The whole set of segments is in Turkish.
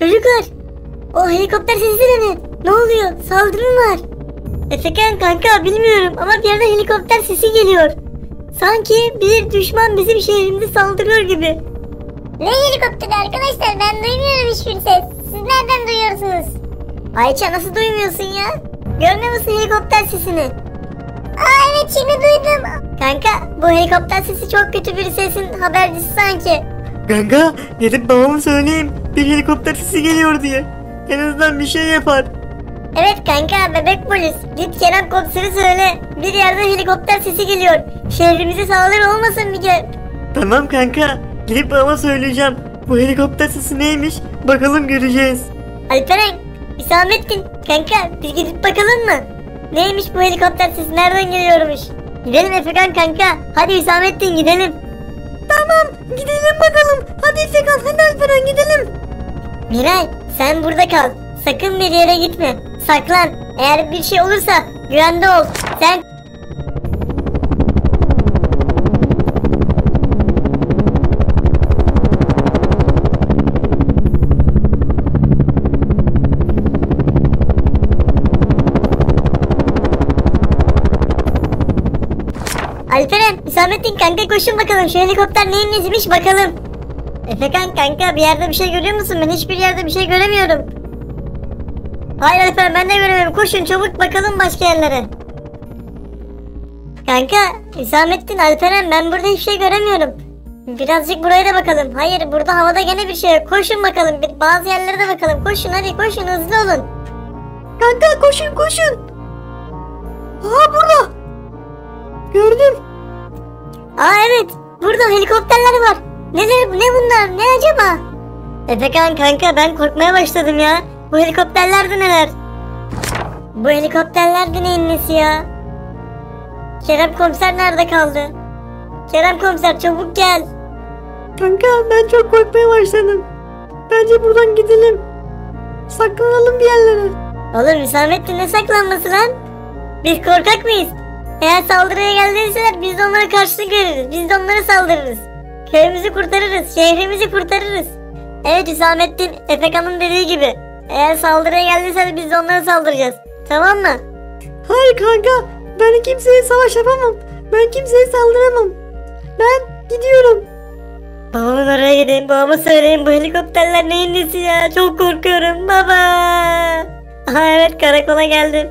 Çocuklar. O helikopter sesi de ne? Ne oluyor? Saldırı mı var? Efekan kanka bilmiyorum ama bir yerden helikopter sesi geliyor. Sanki bir düşman bizim şehrimize saldırıyor gibi. Ne helikopteri arkadaşlar, ben duymuyorum hiçbir ses. Siz nereden duyuyorsunuz? Ayça nasıl duymuyorsun ya? Görmüyor musun helikopter sesini? Aa evet, şimdi duydum. Kanka bu helikopter sesi çok kötü bir sesin habercisi sanki. Kanka gidip babama söyleyeyim. Bir helikopter sesi geliyor diye. En azından bir şey yapar. Evet kanka, bebek polis. Git Kerem komiseri söyle. Bir yerden helikopter sesi geliyor. Şehrimize saldırı olmasın bir kere. Tamam kanka. Gidip babama söyleyeceğim. Bu helikopter sesi neymiş? Bakalım göreceğiz. Alperen, Hüsamettin kanka biz gidip bakalım mı? Neymiş bu helikopter sesi, nereden geliyormuş? Gidelim Efekan kanka. Hadi Hüsamettin gidelim. Tamam, gidelim bakalım. Hadi Efekan, hadi Alperen gidelim. Miray sen burada kal. Sakın bir yere gitme. Saklan. Eğer bir şey olursa güvende ol. Sen... Alperen, Hüsamettin kanka koşun bakalım. Şu helikopter neyin nesiymiş bakalım. Efekan kanka bir yerde bir şey görüyor musun? Ben hiçbir yerde bir şey göremiyorum. Hayır Alperen, ben de göremiyorum. Koşun çabuk bakalım başka yerlere. Kanka Hüsamettin, Alperen, ben burada hiçbir şey göremiyorum. Birazcık buraya da bakalım. Hayır, burada havada gene bir şey yok. Koşun bakalım. Bazı yerlere de bakalım. Koşun hadi, koşun hızlı olun. Kanka koşun koşun. Aa burada. Gördüm. Aa evet, burada helikopterler var. Ne bunlar, ne acaba? Efekan kanka ben korkmaya başladım ya. Bu helikopterler de neler? Bu helikopterler de neyin nesi ya? Kerem komiser nerede kaldı? Kerem komiser çabuk gel. Kanka ben çok korkmaya başladım. Bence buradan gidelim. Saklanalım bir yerlere. Oğlum Hüsamettin, ne saklanması lan? Biz korkak mıyız? Eğer saldırıya geldiyseler biz de onlara karşılık veririz. Biz de onlara saldırırız. Köyümüzü kurtarırız, şehrimizi kurtarırız. Evet Hüsamettin, Efekan'ın dediği gibi. Eğer saldırıya geldiyseler biz de onlara saldıracağız. Tamam mı? Hayır kanka, ben kimseye savaş yapamam. Ben kimseye saldıramam. Ben gidiyorum. Babamın oraya gideyim, babama söyleyeyim, bu helikopterler neyin nesi ya? Çok korkuyorum baba. Aha evet, karakola geldim.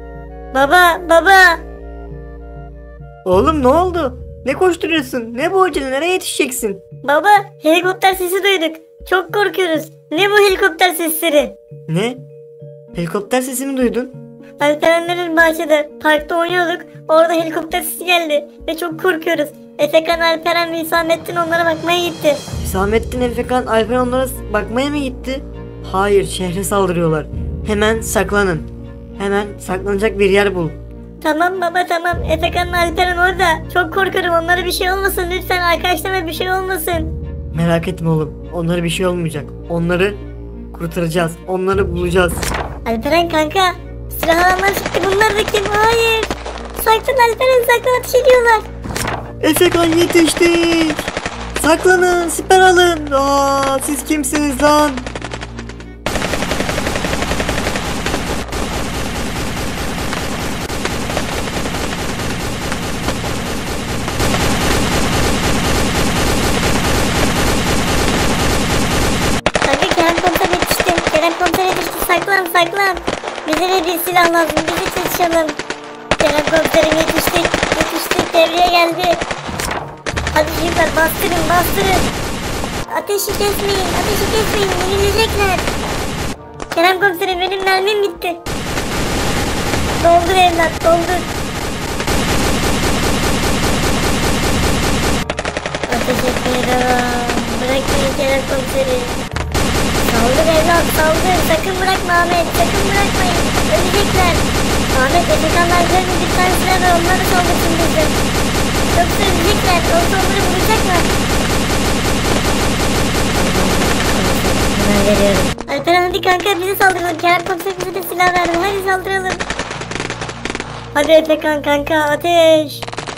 Baba. Oğlum ne oldu? Ne koşturuyorsun? Ne bu acele? Nereye yetişeceksin? Baba, helikopter sesi duyduk. Çok korkuyoruz. Ne bu helikopter sesleri? Ne? Helikopter sesi mi duydun? Alperenlerin bahçede, parkta oynuyorduk. Orada helikopter sesi geldi. Ve çok korkuyoruz. Efekan, Alperen ve Hüsamettin onlara bakmaya gitti. Hüsamettin, Efekan, Alper onlara bakmaya mı gitti? Hayır, şehre saldırıyorlar. Hemen saklanın. Hemen saklanacak bir yer bul. Tamam baba tamam. Efekan'la Alperen orada. Çok korkuyorum, onlara bir şey olmasın. Lütfen arkadaşlarıma bir şey olmasın. Merak etme oğlum. Onlara bir şey olmayacak. Onları kurtaracağız. Onları bulacağız. Alperen kanka. Silah alanlar çıktı. Bunlar da kim? Hayır. Saklan Alperen, saklan, ateş ediyorlar. Efekan yetiştik. Saklanın, siper alın. Aa, siz kimsiniz lan? Kanka Kerem komiser yetişti. Kerem komiser yetişti. Saklan. Bize de bir silah lazım. Bizi çalışalım. Kerem komiserim yetiştik. Devreye geldi. Hadi çocuklar bastırın. Ateşi kesmeyin. Yenilecekler. Kerem komiserim, benim mermim bitti. Doldur evlat, doldur. Ateş etmeye devam. Bırakmayın Kerem komiseri. Saldır evlat, saldır. Sakın bırakma Ahmet, sakın bırakmayın. Ölecekler. Ahmet, Efekanlar görme, bir tane silah ver, onları saldırsın bize. Yoksa ölecekler, yoksa onları vuracaklar. Hemen veriyorum. Alperen hadi kanka, bize saldıralım. Kerem komiser bize de silah verdi, hadi saldıralım. Hadi Efekan kanka, ateş.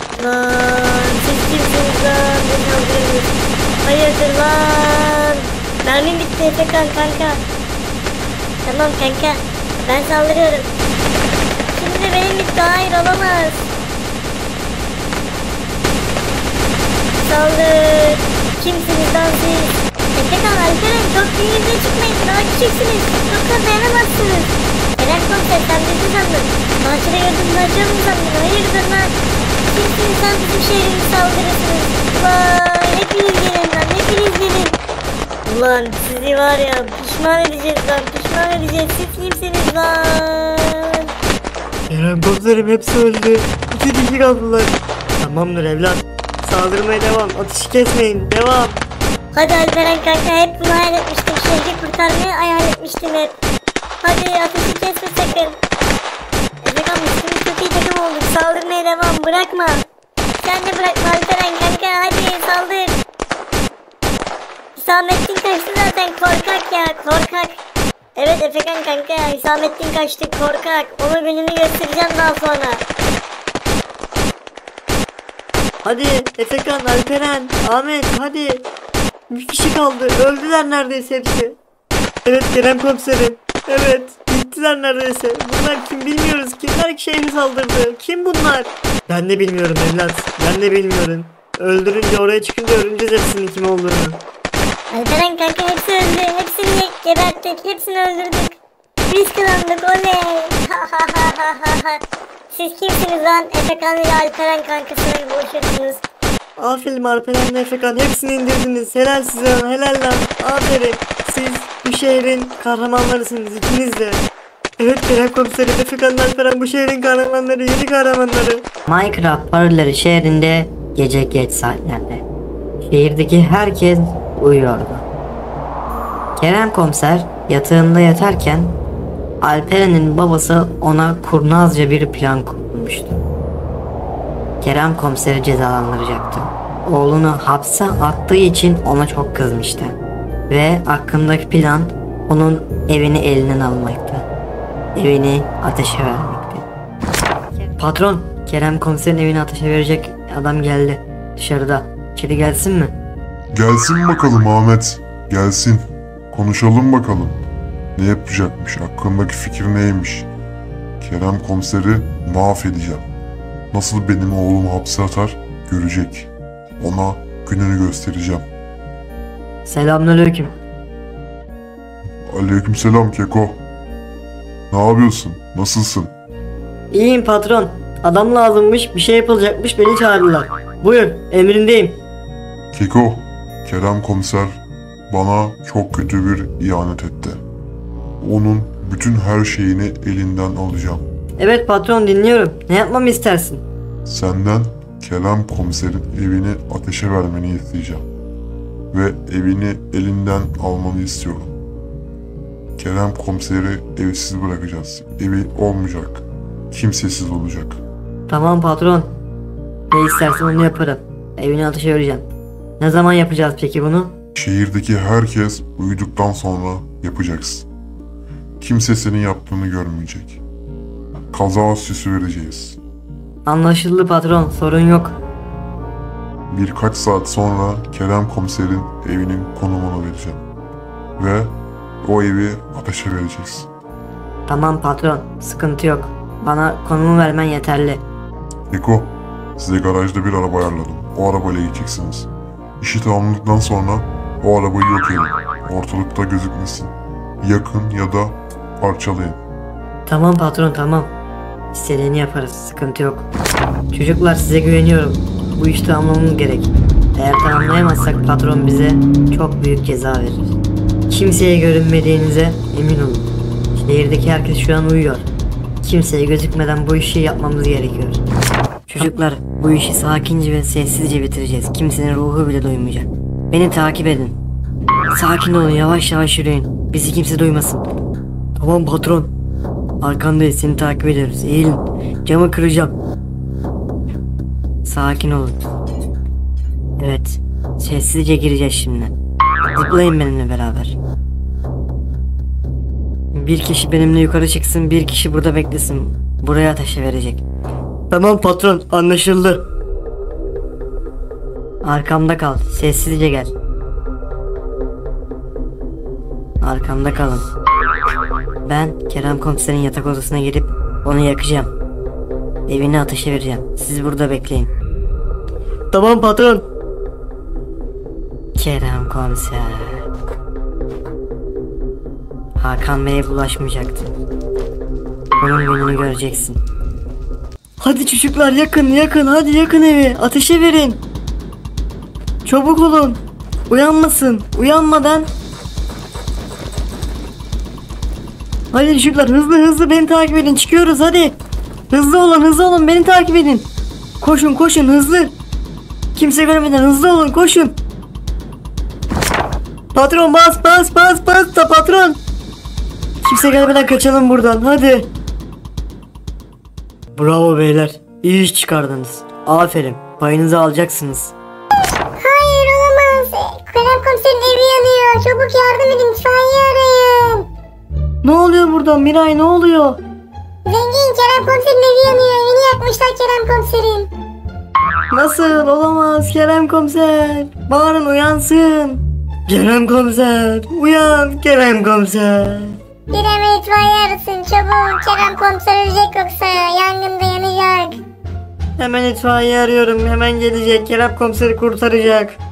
Lan siz kimsiniz lan? Beni saldırıyorsunuz. Hayırdır lan? Mermim bitti Efekan kanka. Tamam kanka. Ben saldırıyorum. Şimdi de benim bitti. Hayır olamaz. Saldır. Kimsiniz lan siz? Efekan, Alperen çok büyüğünüze çıkmayın. Daha küçüksünüz. Çok da dayanamazsınız. Kerem komiser sen bizi sandın. Bahçede gördüğünüz açıyor mu sandın? Hayırdır lan? Kimsiniz sen bizim şehrimize saldırırsınız? Ulan hepiniz gelin lan. Hepiniz gelin. Ulan sizi var ya pişman edeceğiz lan. Pişman edeceğiz. Siz kimsiniz lan? Kerem komiserim hepsi öldü. 2 kişi kaldılar. Tamamdır evlat. Saldırmaya devam. Atışı kesmeyin. Devam. Hadi Alperen kanka, hep bunu hayal etmiştim. Şehri kurtarmayı hayal etmiştim hep. Hadi ateşi kesme sakın. Efekan biz çok iyi takım olduk. Saldırmaya devam, bırakma. Sen de bırakma Alperen kanka, hadi saldır. Hüsamettin kaçtı zaten, korkak ya korkak. Evet Efekan kanka, Hüsamettin kaçtı korkak. Ona gününü göstereceğim daha sonra. Hadi Efekan, Alperen, Ahmet hadi. Bir kişi kaldı. Öldüler neredeyse hepsi. Evet Kerem komiserim. Evet. Gittiler neredeyse. Bunlar kim bilmiyoruz. Kimler şehri saldırdı? Kim bunlar? Ben de bilmiyorum evlat. Ben de bilmiyorum. Öldürünce oraya çıkınca öğreneceğiz hepsinin kim olduğunu. Alperen kanka hepsi öldü. Hepsini geberttik. Hepsini öldürdük. Biz kazandık oley. Siz kimsiniz lan? Efekan ile Alperen kankasına buluşuyorsunuz. Aferin Alperen ve Efekan. Hepsini indirdiniz. Helal size lan. Helal lan. Aferin. Siz bu şehrin kahramanlarısınız ikiniz de. Evet Kerem komiserim, Efekan ve Alperen bu şehrin kahramanları, yeni kahramanları. Minecraft paralel şehrinde gece geç saatlerde. Şehirdeki herkes uyuyordu. Kerem komiser yatağında yatarken Alperen'in babası ona kurnazca bir plan kurmuştu. Kerem komiseri cezalandıracaktı. Oğlunu hapse attığı için ona çok kızmıştı. Ve aklındaki plan onun evini elinden almaktı. Evini ateşe vermekti. Patron, Kerem komiserin evini ateşe verecek adam geldi. Dışarıda. İçeri gelsin mi? Gelsin bakalım Ahmet. Gelsin. Konuşalım bakalım. Ne yapacakmış? Hakkındaki fikir neymiş? Kerem komiseri mahvedeceğim. Nasıl benim oğlumu hapse atar görecek. Ona gününü göstereceğim. Selamünaleyküm. Aleykümselam Keko. Ne yapıyorsun? Nasılsın? İyiyim patron. Adam lazımmış, bir şey yapılacakmış, beni çağırdılar. Buyur, emrindeyim. Keko, Kerem komiser bana çok kötü bir ihanet etti. Onun bütün her şeyini elinden alacağım. Evet patron, dinliyorum. Ne yapmamı istersin? Senden Kerem komiserin evini ateşe vermeni isteyeceğim. Ve evini elinden almanı istiyorum. Kerem komiseri evsiz bırakacağız. Evi olmayacak. Kimsesiz olacak. Tamam patron. Ne istersen onu yaparım. Evini ateşe vereceğim. Ne zaman yapacağız peki bunu? Şehirdeki herkes uyuduktan sonra yapacaksın. Kimse senin yaptığını görmeyecek. Kaza süsü vereceğiz. Anlaşıldı patron, sorun yok. Birkaç saat sonra Kerem komiserin evinin konumunu vereceğim. Ve o evi ateşe vereceğiz. Tamam patron, sıkıntı yok. Bana konumu vermen yeterli. Eko, size garajda bir araba ayarladım. O arabayla gideceksiniz. İşi tamamladıktan sonra o arabayı yok edin. Ortalıkta gözükmesin. Yakın ya da parçalayın. Tamam patron, tamam. İstediğini yaparız, sıkıntı yok. Çocuklar, size güveniyorum. Bu işi tamamlamamız gerek. Eğer tamamlayamazsak patron bize çok büyük ceza verir. Kimseye görünmediğinize emin olun. Şehirdeki herkes şu an uyuyor. Kimseye gözükmeden bu işi yapmamız gerekiyor. Çocuklar, bu işi sakince ve sessizce bitireceğiz. Kimsenin ruhu bile duymayacak. Beni takip edin. Sakin olun, yavaş yavaş yürüyün. Bizi kimse duymasın. Tamam patron. Arkandayız, seni takip ediyoruz. Eğilin. Camı kıracağım. Sakin olun. Evet. Sessizce gireceğiz şimdi. Zıplayın benimle beraber. Bir kişi benimle yukarı çıksın, bir kişi burada beklesin. Buraya ateşe verecek. Tamam patron, anlaşıldı. Arkamda kal, sessizce gel. arkamda kalın. Ben Kerem komiserin yatak odasına girip onu yakacağım. Evini ateşe vereceğim. Siz burada bekleyin. Tamam patron. Kerem komiser. Hakan Bey'e bulaşmayacaktın. Onun gününü göreceksin. Hadi çocuklar yakın hadi yakın evi. Ateşe verin. Çabuk olun. Uyanmasın. Uyanmadan. Hadi çocuklar hızlı beni takip edin. Çıkıyoruz hadi. Hızlı olun beni takip edin. Koşun hızlı. Kimse görmeden hızlı olun koşun. Patron bas da patron. Kimse gelmeden kaçalım buradan hadi. Bravo beyler. İyi iş çıkardınız. Aferin. Payınızı alacaksınız. Hayır olamaz. Kerem komiserin evi yanıyor. Çabuk yardım edin. İtfaiye arayın. Ne oluyor burada Miray ne oluyor? Zengin, Kerem komiserin evi yanıyor. Evini yakmışlar Kerem komiserin. Nasıl olamaz Kerem komiser. Bağırın uyansın. Kerem komiser. Uyan Kerem komiser. Bir hemen itfaiye arasın çabuk. Kerem komiser ölecek yoksa yangında yanacak. Hemen itfaiye arıyorum. Hemen gelecek. Kerem komiseri kurtaracak.